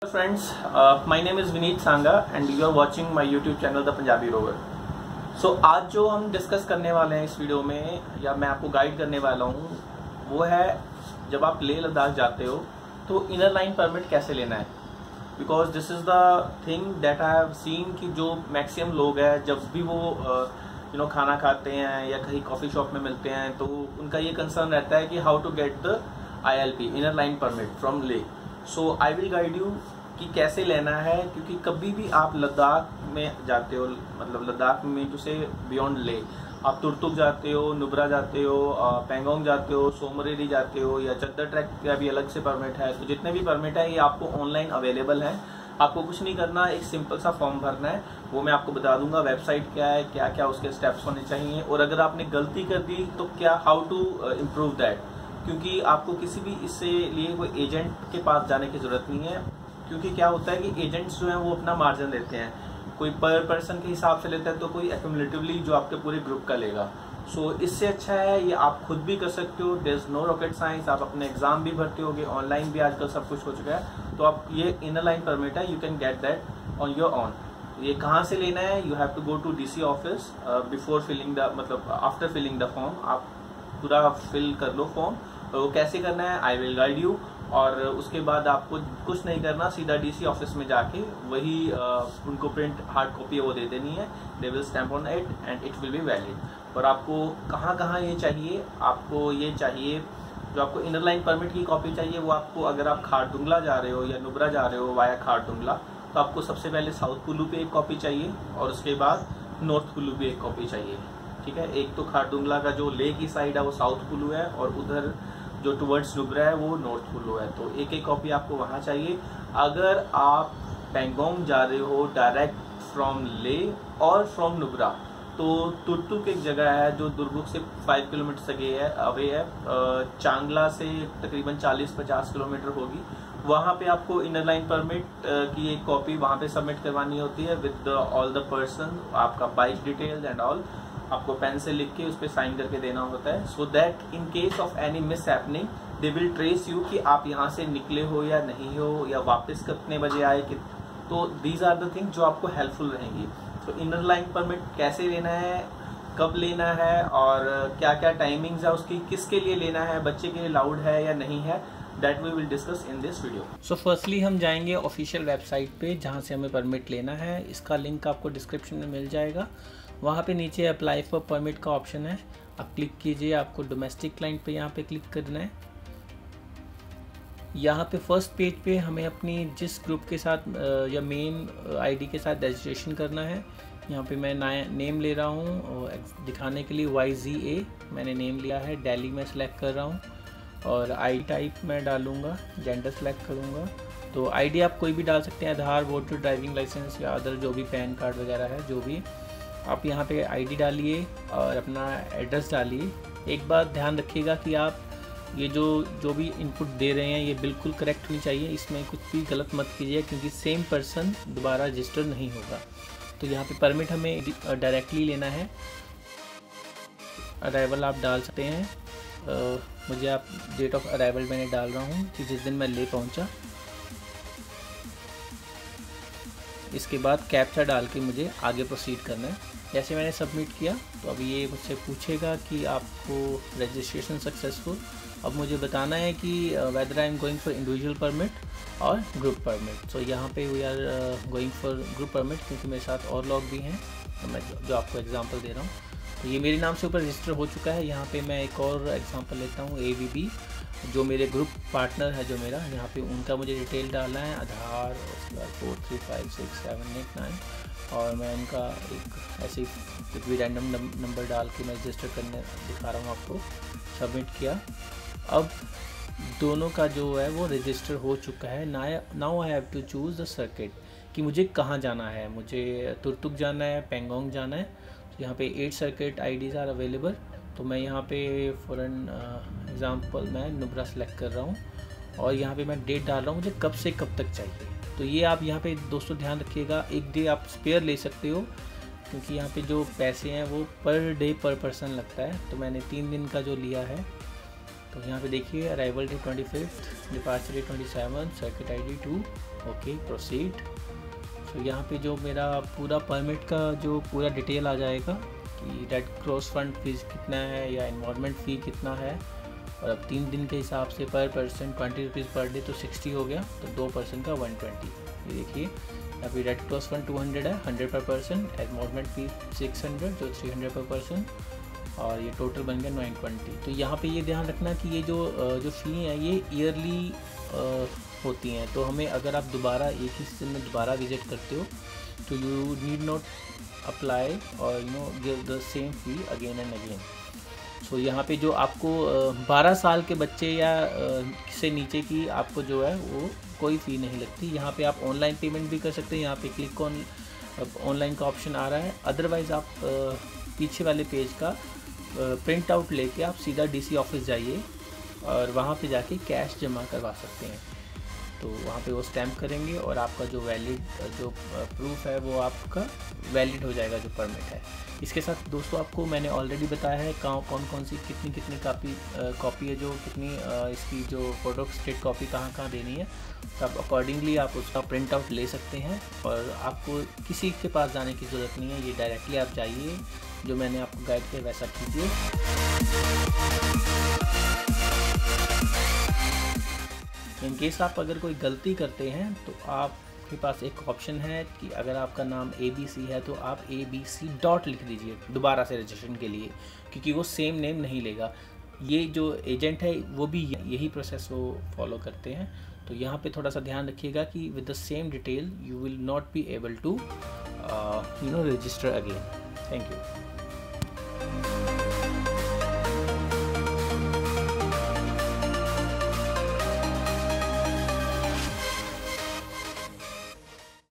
Friends, my name is Vineet Sanga and you are watching my YouTube channel The Punjabi Rover. So आज जो हम discuss करने वाले हैं इस वीडियो में या मैं आपको गाइड करने वाला हूँ वो है जब आप लेह लद्दाख जाते हो तो इनर लाइन परमिट कैसे लेना है। Because this is the thing that I have seen कि जो मैक्सिमम लोग हैं जब भी वो खाना खाते हैं या कहीं कॉफ़ी शॉप में मिलते हैं तो उनका ये कंसर्न रहता है कि how to get the ILP inner line permit from Leh. So I will guide you कि कैसे लेना है, क्योंकि कभी भी आप लद्दाख में जाते हो, मतलब लद्दाख में जो से बियॉन्ड लेह आप तुर्तुक जाते हो, नुब्रा जाते हो, पैंगोंग जाते हो, त्सो-मोरिरी जाते हो या चद्दर ट्रैक का भी अलग से परमिट है। तो जितने भी परमिट है ये आपको ऑनलाइन अवेलेबल है। आपको कुछ नहीं करना, एक सिंपल सा फॉर्म भरना है, वो मैं आपको बता दूंगा वेबसाइट क्या है, क्या क्या उसके स्टेप्स होने चाहिए और अगर आपने गलती कर दी तो क्या हाउ टू इम्प्रूव दैट। क्योंकि आपको किसी भी इससे लिए कोई एजेंट के पास जाने की जरूरत नहीं है, क्योंकि क्या होता है कि एजेंट्स जो हैं वो अपना मार्जिन लेते हैं, कोई पर पर्सन के हिसाब से लेता है तो कोई एक्यूमुलेटिवली जो आपके पूरे ग्रुप का लेगा। सो इससे अच्छा है ये आप खुद भी कर सकते हो, there is no rocket science. आप अपने एग्जाम भी भरते होगे, ऑनलाइन भी आजकल सब कुछ हो चुका है। तो आप ये इनर लाइन परमिट है, you can get that on your own. ये कहाँ से लेना है, you have to go to DC office before filling the मतलब आफ्टर फिलिंग द फॉर्म। आप पूरा फिल कर लो फॉर्म, तो कैसे करना है आई विल गाइड यू। और उसके बाद आपको कुछ नहीं करना, सीधा DC ऑफिस में जाके वही उनको प्रिंट हार्ड कॉपी वो दे देनी है, they will stamp on it and it will be valid. और आपको कहाँ कहाँ ये चाहिए, आपको ये चाहिए जो आपको इनर लाइन परमिट की कॉपी चाहिए वो आपको अगर आप खारदुंगला जा रहे हो या नुब्रा जा रहे हो वाया खारदुंगला तो आपको सबसे पहले साउथ कुल्लू पे एक कॉपी चाहिए और उसके बाद नॉर्थ कुल्लू पे एक कॉपी चाहिए। ठीक है, एक तो खारदुंगला का जो लेह की साइड है वो साउथ कुल्लू है और उधर जो टुवर्ड्स नुब्रा है वो नॉर्थ कुल्लू है, तो एक एक कॉपी आपको वहाँ चाहिए। अगर आप पैंगोंग जा रहे हो डायरेक्ट फ्रॉम लेह और फ्रॉम नुब्रा तो तुर्तुक एक जगह है जो दुर्गुक से 5 किलोमीटर अवे है, चांगला से तकरीबन 40-50 किलोमीटर होगी। वहाँ पे आपको इनर लाइन परमिट की एक कॉपी वहाँ पे सबमिट करवानी होती है विद ऑल द पर्सन, आपका बाइक डिटेल्स एंड ऑल आपको पेन से लिख के उस पर साइन करके देना होता है। So that in case of any mishappening they will trace you कि आप यहाँ से निकले हो या नहीं हो या वापस कितने बजे आए कि, तो दीज आर द थिंग जो आपको हेल्पफुल रहेंगी। तो इनर लाइन परमिट कैसे लेना है, कब लेना है और क्या क्या टाइमिंग्स है उसकी, किसके लिए लेना है, बच्चे के लिए अलाउड है या नहीं है, that we will discuss in this video. So firstly हम जाएंगे ऑफिशियल वेबसाइट पे जहाँ से हमें परमिट लेना है। इसका लिंक आपको डिस्क्रिप्शन में मिल जाएगा। वहाँ पे नीचे अप्लाई फॉर परमिट का ऑप्शन है, आप क्लिक कीजिए। आपको डोमेस्टिक क्लाइंट पे यहाँ पे क्लिक करना है। यहाँ पे फर्स्ट पेज पे हमें अपनी जिस ग्रुप के साथ या मेन ID के साथ रजिस्ट्रेशन करना है। यहाँ पे मैं नया नेम ले रहा हूँ दिखाने के लिए, YZA मैंने नेम लिया है, दिल्ली में सेलेक्ट कर रहा हूँ और ID टाइप मैं डालूँगा, जेंडर सेलेक्ट करूँगा। तो ID आप कोई भी डाल सकते हैं, आधार, वोटर, ड्राइविंग लाइसेंस या अदर जो भी पैन कार्ड वगैरह है जो भी। आप यहाँ पे ID डालिए और अपना एड्रेस डालिए। एक बात ध्यान रखिएगा कि आप ये जो भी इनपुट दे रहे हैं ये बिल्कुल करेक्ट होनी चाहिए, इसमें कुछ भी गलत मत कीजिए क्योंकि सेम पर्सन दोबारा रजिस्टर नहीं होगा। तो यहाँ पे परमिट हमें डायरेक्टली लेना है। अराइवल आप डाल सकते हैं, मुझे आप डेट ऑफ अराइवल मैंने डाल रहा हूँ कि जिस दिन मैं ले पहुँचा। इसके बाद कैप्चा डाल के मुझे आगे प्रोसीड करना है। जैसे मैंने सबमिट किया तो अब ये मुझसे पूछेगा कि आपको रजिस्ट्रेशन सक्सेसफुल। अब मुझे बताना है कि whether I am going for individual permit और ग्रुप परमिट। सो यहाँ पे we are going for group permit क्योंकि मेरे साथ और लोग भी हैं, तो मैं जो आपको एग्जांपल दे रहा हूँ। तो ये मेरे नाम से ऊपर रजिस्टर हो चुका है। यहाँ पे मैं एक और एग्जांपल लेता हूँ, ABB जो मेरे ग्रुप पार्टनर है जो मेरा, यहाँ पे उनका मुझे डिटेल डालना है, आधार, उसके बाद 4 3 5 6 7 8 9 और मैं उनका एक ऐसे कुछ भी रैंडम नंबर डाल के मैं रजिस्टर करने दिखा रहा हूँ आपको। सबमिट किया। अब दोनों का जो है वो रजिस्टर हो चुका है। Now I have to choose the circuit कि मुझे कहाँ जाना है, मुझे तुर्तुक जाना है, पैंगोंग जाना है। तो यहाँ पे 8 सर्किट IDs आर अवेलेबल। तो मैं यहाँ पे फॉर एन एग्ज़ाम्पल मैं नुब्रा सेलेक्ट कर रहा हूँ और यहाँ पे मैं डेट डाल रहा हूँ मुझे कब से कब तक चाहिए। तो ये आप यहाँ पे दोस्तों ध्यान रखिएगा, एक डे आप स्पेयर ले सकते हो क्योंकि यहाँ पे जो पैसे हैं वो पर डे पर पर्सन लगता है। तो मैंने 3 दिन का जो लिया है तो यहाँ पे देखिए arrival day 25, departure day 27, circuit ID 2, okay proceed. तो यहाँ पे जो मेरा पूरा परमिट का जो पूरा डिटेल आ जाएगा कि रेड क्रॉस फंड फीस कितना है या इन्वॉल्वमेंट फ़ी कितना है। और अब 3 दिन के हिसाब से पर पर्सन 20 रुपीज़ पर डे, तो 60 हो गया, तो 2 पर्सन का 120। ये देखिए अभी रेड क्रॉस फंड 200 है, 100 पर पर्सन, इन्वॉल्वमेंट फी 600 जो 300 पर पर्सन, और ये टोटल बन गया 920। तो यहाँ पे ये ध्यान रखना कि ये जो फ़ी है ये ईयरली होती हैं। तो हमें अगर आप दोबारा एक ही सीजन में दोबारा विजिट करते हो तो यू नीड नॉट अप्लाई और give the same fee again and again. So यहाँ पे जो आपको 12 साल के बच्चे या से नीचे की आपको जो है वो कोई फ़ी नहीं लगती। यहाँ पे आप ऑनलाइन पेमेंट भी कर सकते हैं, यहाँ पे क्लिक ऑनलाइन का ऑप्शन आ रहा है। अदरवाइज़ आप पीछे वाले पेज का प्रिंट आउट लेके आप सीधा DC ऑफिस जाइए और वहाँ पे जाके कैश जमा करवा सकते हैं। तो वहाँ पे वो स्टैम्प करेंगे और आपका जो वैलिड जो प्रूफ है वो आपका वैलिड हो जाएगा जो परमिट है। इसके साथ दोस्तों आपको मैंने ऑलरेडी बताया है कौन कौन सी कितनी कॉपी है, जो कितनी इसकी जो फोटो स्टेट कॉपी कहाँ देनी है। तो आप अकॉर्डिंगली आप उसका प्रिंट आउट ले सकते हैं और आपको किसी के पास जाने की ज़रूरत नहीं है। ये डायरेक्टली आप जाइए, जो मैंने आपको गाइड किया वैसा कीजिए। इन केस आप अगर कोई गलती करते हैं तो आपके पास एक ऑप्शन है कि अगर आपका नाम ABC है तो आप ABC डॉट लिख दीजिए दोबारा से रजिस्ट्रेशन के लिए, क्योंकि वो सेम नेम नहीं लेगा। ये जो एजेंट है वो भी यही प्रोसेस वो फॉलो करते हैं। तो यहाँ पे थोड़ा सा ध्यान रखिएगा कि with the same detail you will not be able to register again. Thank you.